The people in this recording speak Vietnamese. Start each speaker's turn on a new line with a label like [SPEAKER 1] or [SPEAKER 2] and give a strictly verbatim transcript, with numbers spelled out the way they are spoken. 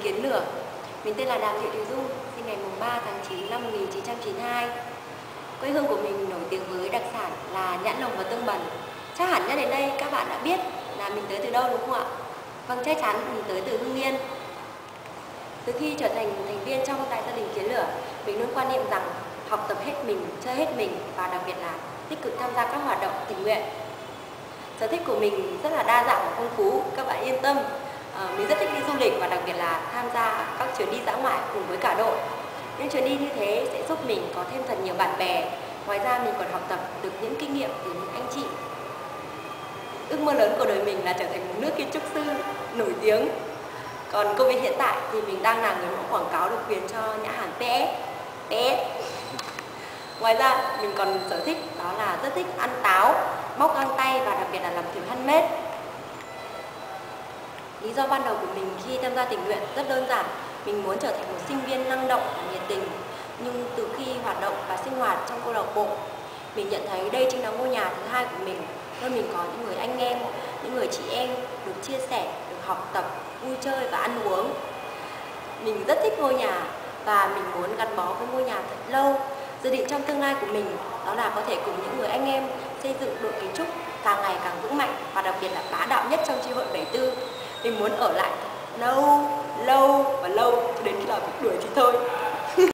[SPEAKER 1] Kiến Lửa. Mình tên là Đàm Thị Thùy Dung, sinh ngày ba tháng chín năm một nghìn chín trăm chín mươi hai. Quê hương của mình nổi tiếng với đặc sản là nhãn lồng và tương bần. Chắc hẳn nhắc đến đây các bạn đã biết là mình tới từ đâu đúng không ạ? Vâng, chắc chắn mình tới từ Hưng Yên. Từ khi trở thành thành viên trong Đại gia đình Kiến Lửa, mình luôn quan niệm rằng học tập hết mình, chơi hết mình và đặc biệt là tích cực tham gia các hoạt động tình nguyện. Sở thích của mình rất là đa dạng và phong phú, các bạn yên tâm. À, mình rất thích đi du lịch và đặc biệt là tham gia các chuyến đi dã ngoại cùng với cả đội. Những chuyến đi như thế sẽ giúp mình có thêm thật nhiều bạn bè. Ngoài ra mình còn học tập được những kinh nghiệm từ những anh chị. Ước mơ lớn của đời mình là trở thành một nước kiến trúc sư nổi tiếng. Còn công việc hiện tại thì mình đang là người mẫu quảng cáo độc quyền cho nhãn hàng pê ét. pê ét. Ngoài ra mình còn sở thích đó là rất thích ăn táo, bóc găng tay và đặc biệt là làm thử handmade. Lý do ban đầu của mình khi tham gia tình nguyện rất đơn giản. Mình muốn trở thành một sinh viên năng động và nhiệt tình. Nhưng từ khi hoạt động và sinh hoạt trong câu lạc bộ, mình nhận thấy đây chính là ngôi nhà thứ hai của mình. Nơi mình có những người anh em, những người chị em được chia sẻ, được học tập, vui chơi và ăn uống. Mình rất thích ngôi nhà và mình muốn gắn bó với ngôi nhà thật lâu. Dự định trong tương lai của mình đó là có thể cùng những người anh em xây dựng đội kiến trúc càng ngày càng vững mạnh và đặc biệt là bá đạo nhất trong chi hội bảy tư. Mình muốn ở lại lâu, lâu và lâu cho đến khi nào bị đuổi thì thôi.